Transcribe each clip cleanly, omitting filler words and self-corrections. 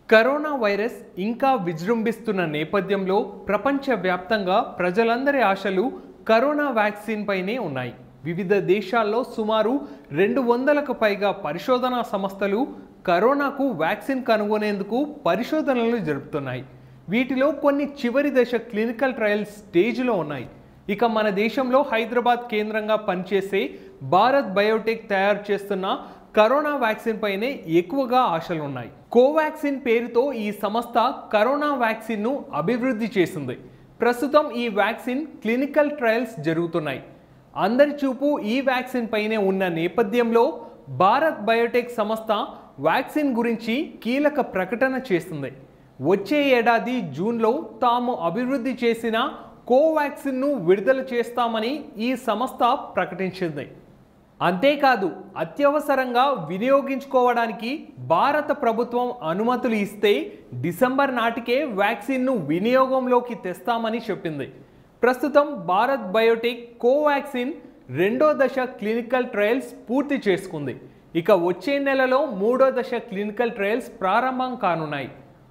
Corona virus ఇంకా విజృంభిస్తున్న నేపథ్యంలో ప్రపంచవ్యాప్తంగా ప్రజలందరి ఆశలు కరోనా వ్యాక్సిన్ పైనే ఉన్నాయి. వివిధ దేశాల్లో సుమారు 200కు పైగా పరిశోధనా సంస్థలు కరోనాకు వ్యాక్సిన్ కనుగొనేందుకు పరిశోధనలు జరుపుతున్నాయి. వీటిలో కొన్ని చివరి దశ క్లినికల్ ట్రయల్స్ స్టేజ్లో ఉన్నాయి. ఇక మన దేశంలో హైదరాబాద్ కేంద్రంగా పనిచేసే భారత్ బయోటెక్ తయారు చేస్తున్న కరోనా వ్యాక్సిన్ పైనే ఎక్కువగా ఆశలు ఉన్నాయి. కోవాక్సిన్ పేరుతో ఈ సంస్థ కరోనా వ్యాక్సిన్ను అభివృద్ధి చేసింది. ప్రస్తుతం ఈ వ్యాక్సిన్ క్లినికల్ ట్రయల్స్ జరుగుతున్నాయి. అందరి చూపు ఈ వ్యాక్సిన్ పైనే ఉన్న నేపథ్యంలో భారత్ బయోటెక్ సంస్థ వ్యాక్సిన్ గురించి కీలక ప్రకటన చేస్తుంది. వచ్చే ఏడాది జూన్లో తాము అభివృద్ధి చేసిన కోవాక్సిన్ను విడుదల చేస్తామని ఈ సంస్థ ప్రకటించింది. అంతేకాదు, అత్యవసరంగా వినియోగించుకోవడానికి భారత ప్రభుత్వం అనుమతులు ఇస్తే డిసెంబర్ నాటికే వ్యాక్సిన్ను వినియోగంలోకి తెస్తామని చెప్పింది. ప్రస్తుతం భారత్ బయోటెక్ కోవాక్సిన్ 2వ దశ క్లినికల్ ట్రయల్స్ పూర్తి చేసుకుంది. ఇక వచ్చే నెలలో 3వ దశ క్లినికల్ ట్రయల్స్ ప్రారంభం కానున్నాయి.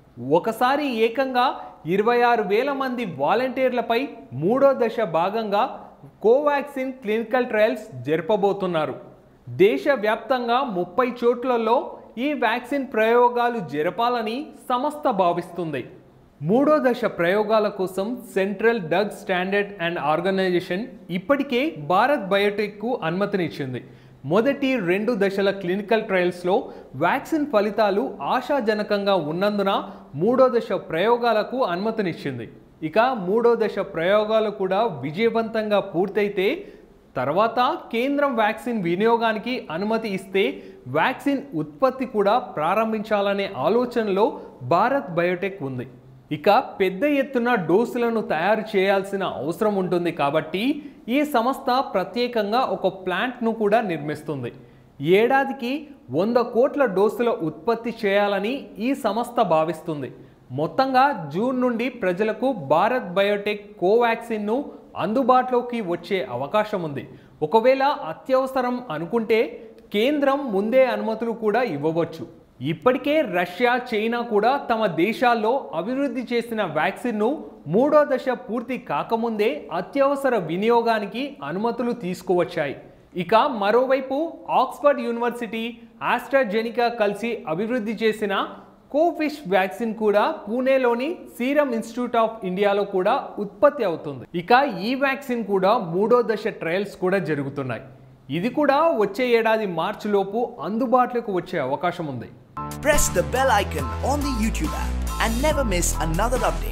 ఒకసారి ఏకంగా 26,000 మంది వాలంటీర్లపై 3వ దశ భాగంగా కోవాక్సిన్ క్లినికల్ ట్రయల్స్ జరపబోతున్నారు. దేశవ్యాప్తంగా 30 చోట్లలో ఈ వ్యాక్సిన్ ప్రయోగాలు జరపాలని సంస్థ భావిస్తుంది. 3వ దశ ప్రయోగాల కోసం central drug standard and organisation ఇప్పటికే భారత్ బయోటెక్కు అనుమతినిచ్చింది. మొదటి 2 దశల క్లినికల్ ట్రయల్స్లో వ్యాక్సిన్ ఫలితాలు ఆశాజనకంగా ఉన్నందున 3వ దశ ప్రయోగాలకు అనుమతినిచ్చింది. ఇక 3వ దశ ప్రయోగాలు కూడా విజయవంతంగా పూర్తయితే తర్వాత కేంద్రం వ్యాక్సిన్ వినియోగానికి అనుమతి ఇస్తే వ్యాక్సిన్ ఉత్పత్తి కూడా ప్రారంభించాలనే ఆలోచనలో భారత్ బయోటెక్ ఉంది. ఇక పెద్ద ఎత్తున డోసులను తయారు చేయాల్సిన అవసరం ఉంటుంది కాబట్టి ఈ సంస్థ ప్రత్యేకంగా ఒక ప్లాంట్ను కూడా నిర్మిస్తుంది. ఏడాదికి 100 కోట్ల డోసుల ఉత్పత్తి చేయాలని ఈ సంస్థ భావిస్తుంది. మొత్తంగా జూన్ నుండి ప్రజలకు భారత్ బయోటెక్ కోవాక్సిన్ను అందుబాటులోకి వచ్చే అవకాశం ఉంది. ఒకవేళ అత్యవసరం అనుకుంటే కేంద్రం ముందే అనుమతులు కూడా ఇవ్వవచ్చు. ఇప్పటికే రష్యా, చైనా కూడా తమ దేశాల్లో అభివృద్ధి చేసిన వ్యాక్సిన్ను 3వ దశ పూర్తి కాకముందే అత్యవసర వినియోగానికి అనుమతులు తీసుకువచ్చాయి. ఇక మరోవైపు ఆక్స్ఫర్డ్ యూనివర్సిటీ, ఆస్ట్రాజెనికా కలిసి అభివృద్ధి చేసిన కోవిష్ వ్యాక్సిన్ కూడా పూణేలోని సీరం ఇన్స్టిట్యూట్ ఆఫ్ ఇండియాలో కూడా ఉత్పత్తి అవుతుంది. ఇక ఈ వ్యాక్సిన్ కూడా 3వ దశ ట్రయల్స్ కూడా జరుగుతున్నాయి. ఇది కూడా వచ్చే ఏడాది మార్చి లోపు అందుబాటులోకి వచ్చే అవకాశం ఉంది. Press the bell icon on the YouTube app and never miss another update.